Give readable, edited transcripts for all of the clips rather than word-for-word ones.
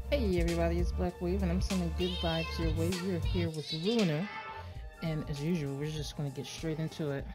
Hey everybody, it's Black Wave, and I'm sending good vibes your way. We're here with Ruiner, and as usual, we're just going to get straight into it.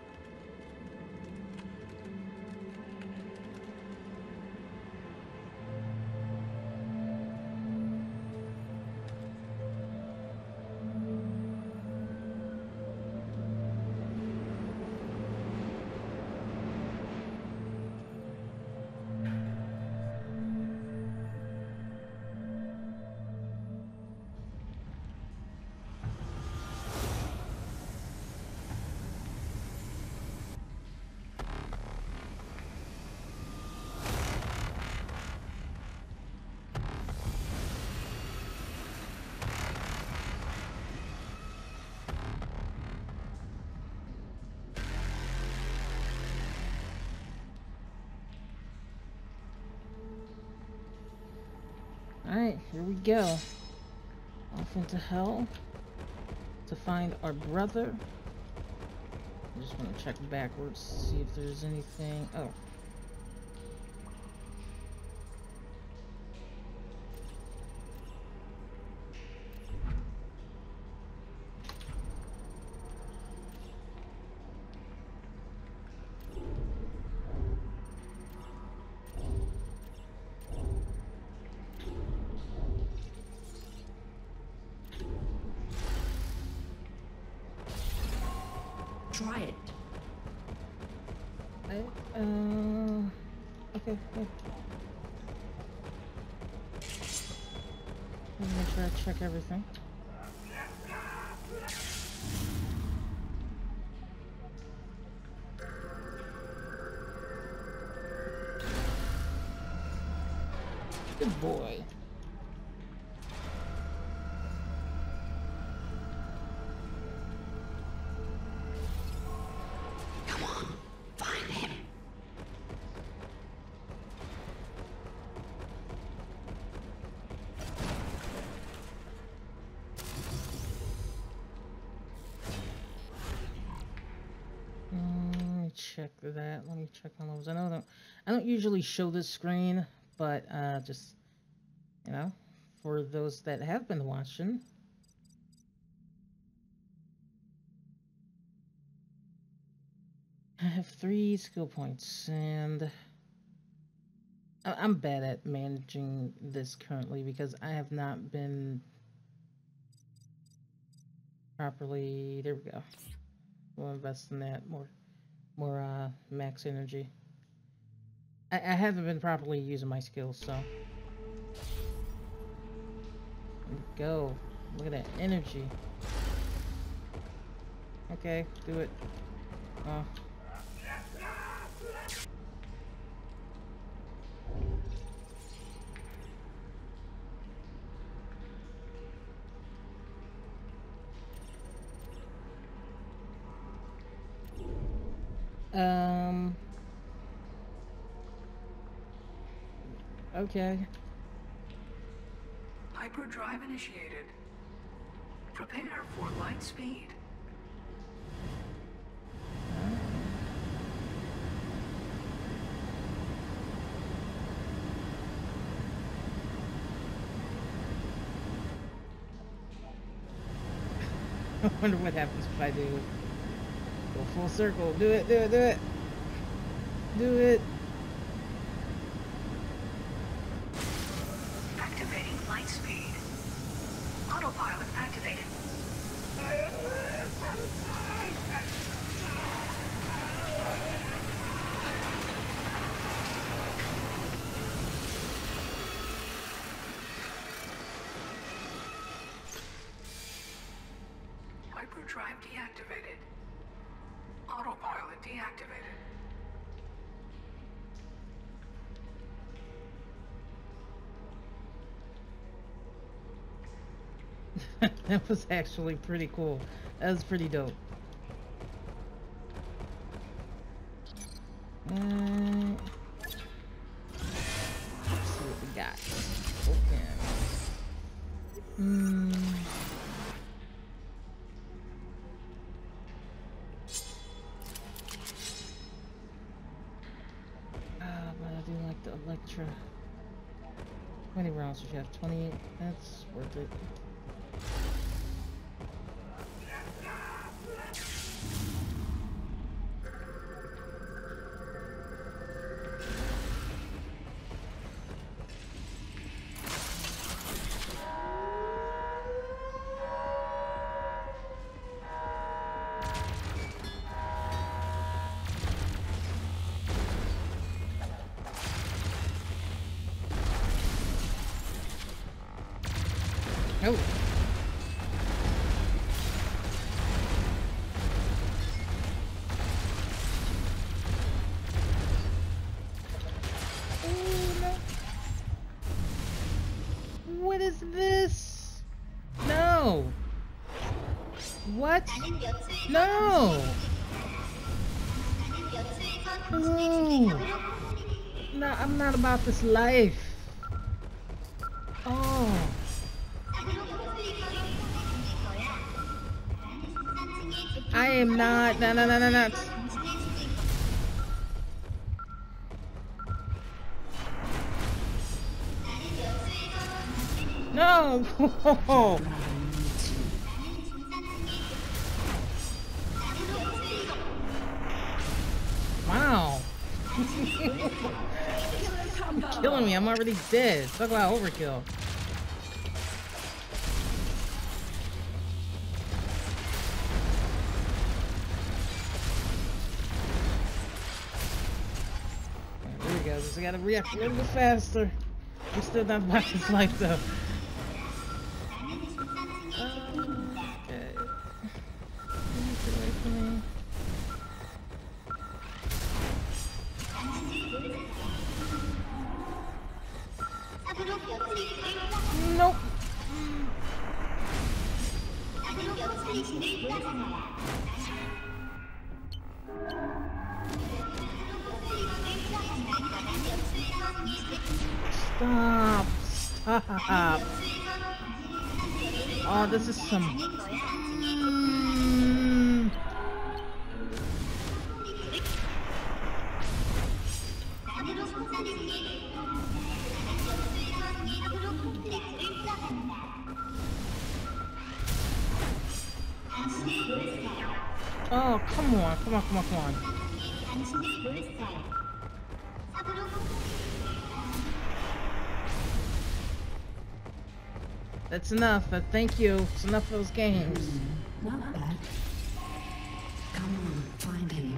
Alright, here we go. Off into hell to find our brother. I just want to check backwards, see if there's anything. Oh. Try it. Okay. Let me make sure I check everything. Good boy. Come on, find him. Check that. Let me check my levels. I don't usually show this screen, but just for those that have been watching. I have 3 skill points, and I'm bad at managing this currently because I have not been properly. There we go. We'll invest in that more max energy. I haven't been properly using my skills, so go. Look at that energy. Okay, do it. Oh. Okay. Hyperdrive initiated. Prepare for light speed. I wonder what happens if I do it. Go full circle. Do it, do it, do it. Do it. Activating light speed. Autopilot activated. Hyperdrive deactivated. Autopilot deactivated. That was actually pretty cool. That was pretty dope. Let's see what we got. Open. But I do like the Electra. 20 rounds, so you have 20. That's worth it. Oh. Oh, no. What is this? No. What? No. No. No, I'm not about this life. Oh. I am not. No, no, no, no, no. No. Wow. You're killing me. I'm already dead. Talk about overkill. I gotta react a little bit faster. I'm still not about this life though. Okay. Get away from me. Nope. Stop. Stop. Oh, this is some... Oh, come on, come on, come on, come on. That's enough. Thank you. It's enough of those games. Not bad. Come on, find him.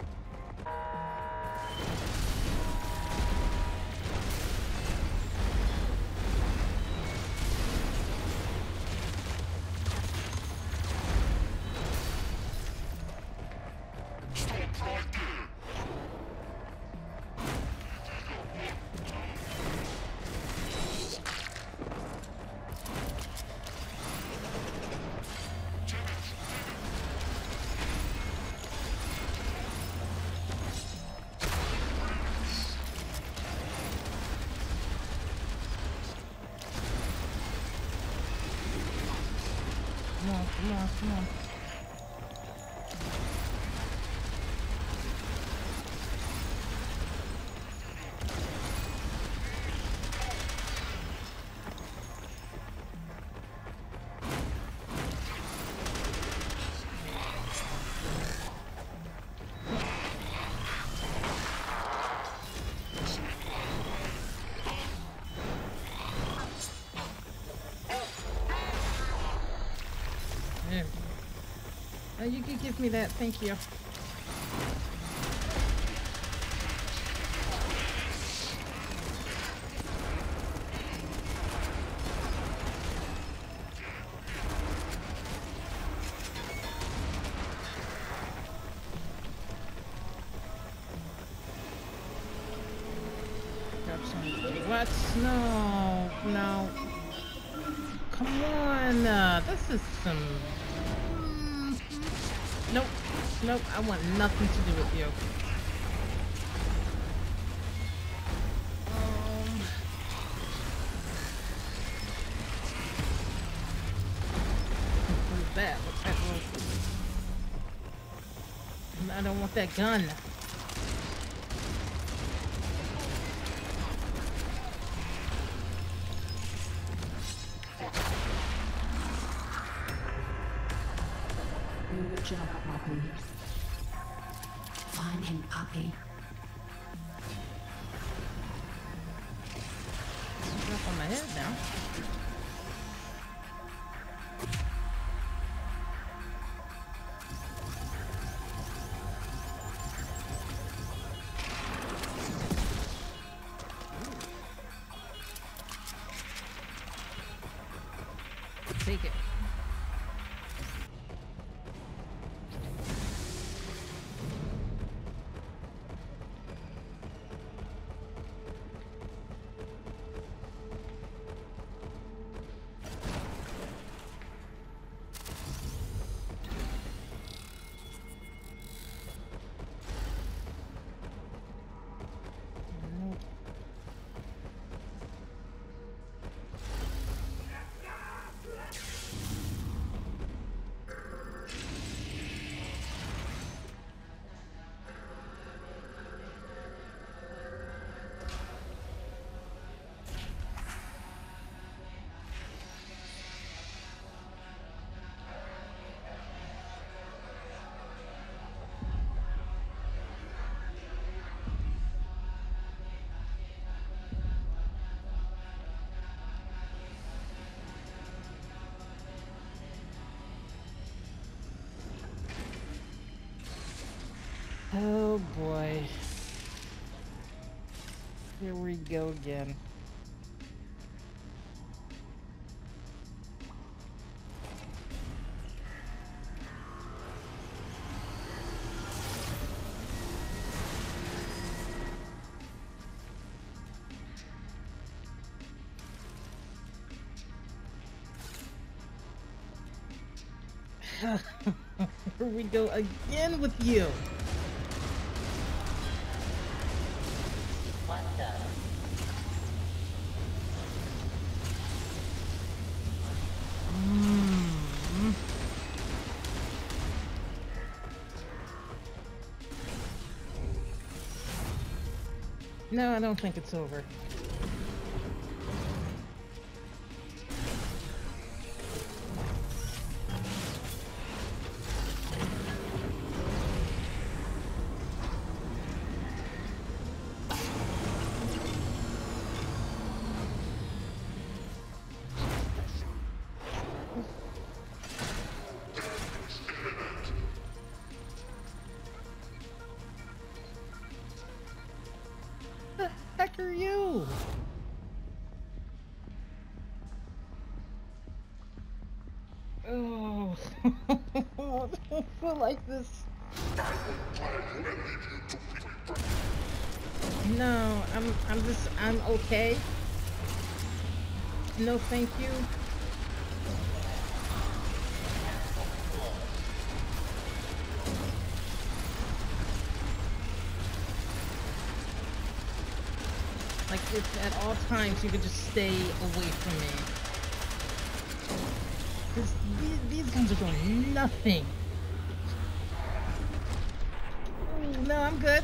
Come on, come on, come on. There. You can give me that, thank you. What? No, no. Come on, this is some... Nope, nope, I want nothing to do with you. What is that? What's that? I don't want that gun. job, Poppy. Find him, Poppy. It's up on my head now. Take it. Oh boy. Here we go again. Here we go again with you. No, I don't think it's over. The heck are you? Oh, I don't feel like this. No, I'm okay. No, thank you. Like, if at all times you could just stay away from me. Because these guns are doing nothing. Ooh, no, I'm good.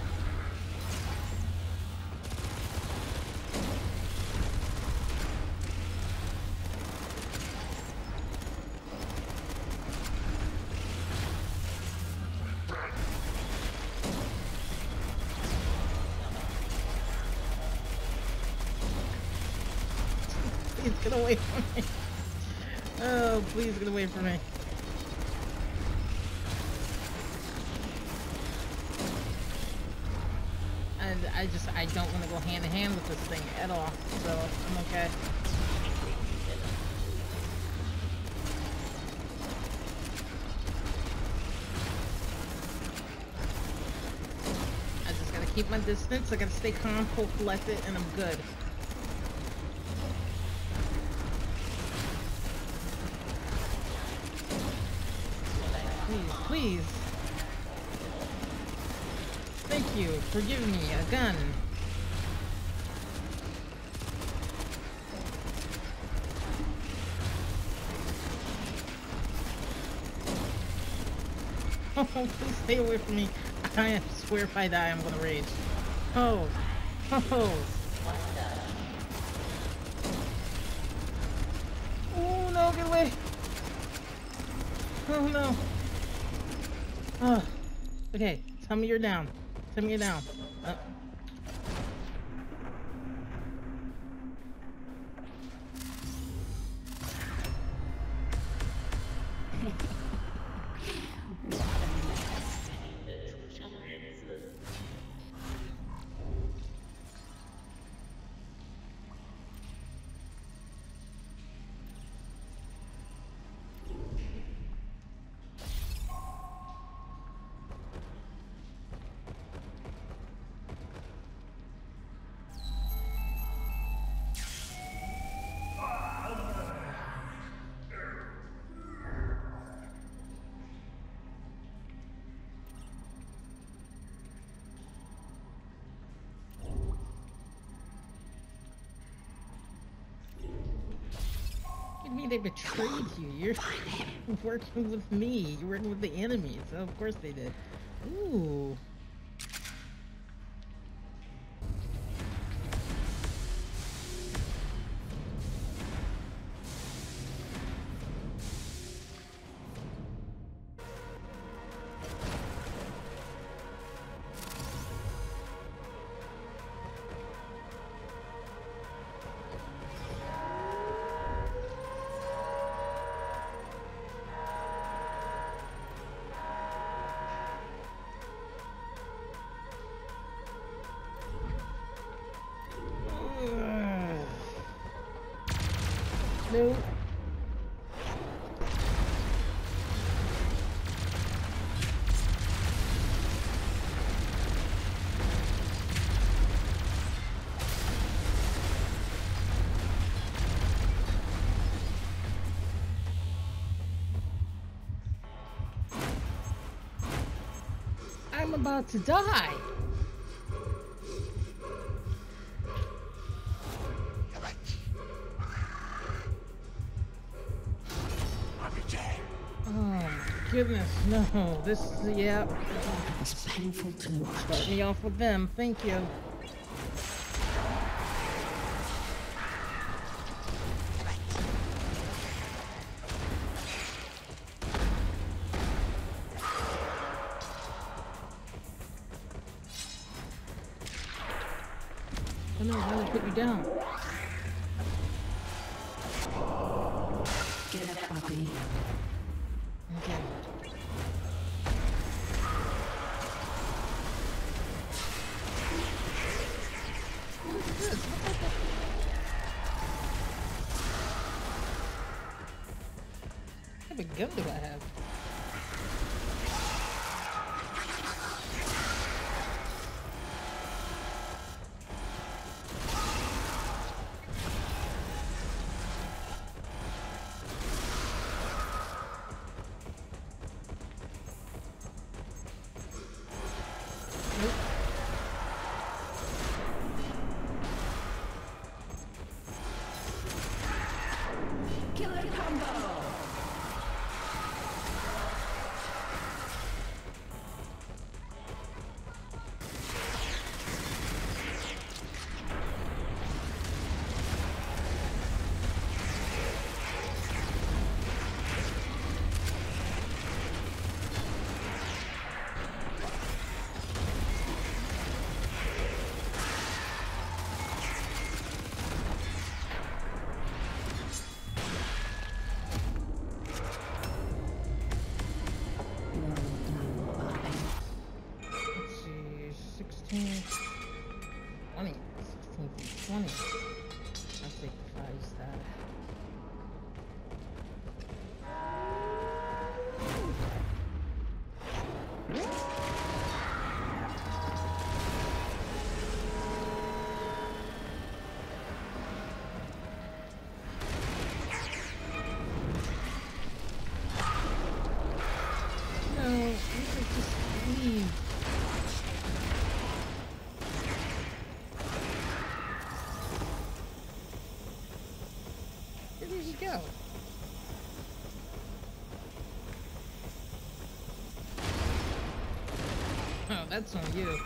Please get away from me. Oh, please get away from me. And I don't want to go hand in hand with this thing at all, so I'm okay. I just gotta keep my distance, I gotta stay calm, cool, collected, and I'm good. Please. Thank you for giving me a gun. Oh, please stay away from me. I swear if I die, I'm gonna rage. Oh. Oh. Oh no, get away. Oh no. Oh, okay. Tell me you're down. Tell me you're down. I mean, they betrayed you. You're working with me. You're working with the enemy. So of course they did. Ooh. No. I'm about to die. Oh my goodness, no. This is, yeah. It's painful to watch. Start me off with them. Thank you. Oh no, why did they put you down? Get up, puppy. Okay. What is this? What type of gun do I have? Killer combo. Let's see, 16, 20, 16 through 20. I'll take the 5 stat. No, you could just leave. Where did he go? Oh, that's on you.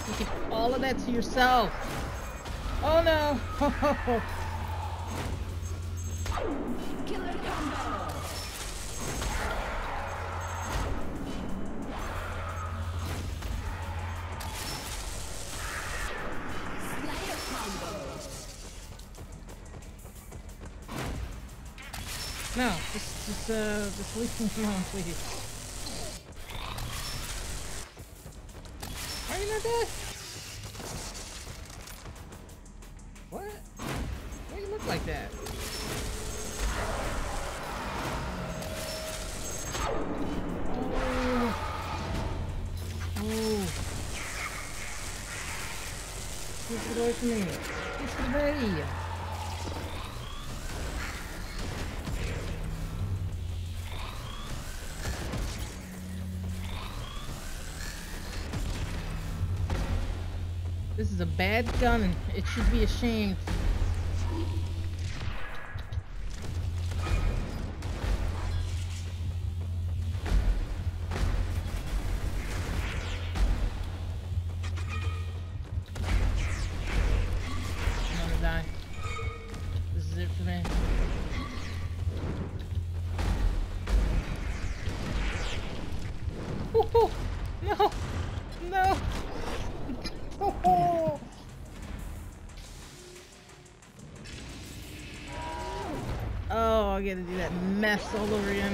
You keep all of that to yourself. Oh no! Killer combo. Slayer combo. No, just leave me alone, please. Are you not dead? What? Why do you look like that? Oh. Oh. Please get away from me. Please get away. This is a bad gun and it should be ashamed. I'm gonna die. This is it for me. Oh, no! No! Oh. Oh, I gotta do that mess all over again.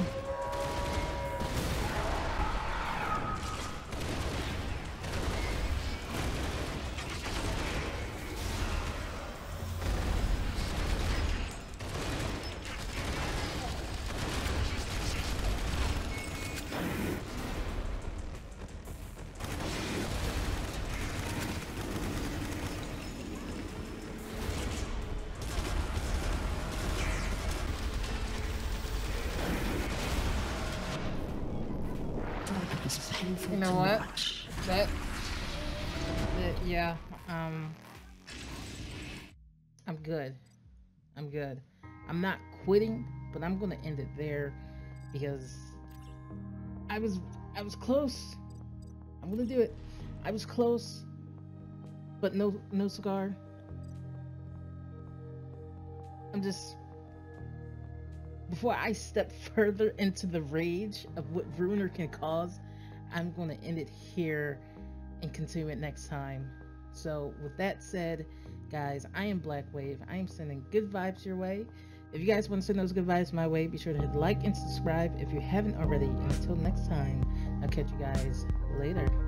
It's painful You know to what? watch. Yeah, I'm good. I'm good. I'm not quitting, but I'm gonna end it there because I was close. I'm gonna do it. I was close, but no cigar. I'm just, before I step further into the rage of what Ruiner can cause, I'm going to end it here and continue it next time. So with that said, guys, I am Black Wave. I am sending good vibes your way. If you guys want to send those good vibes my way, be sure to hit like and subscribe if you haven't already. And until next time, I'll catch you guys later.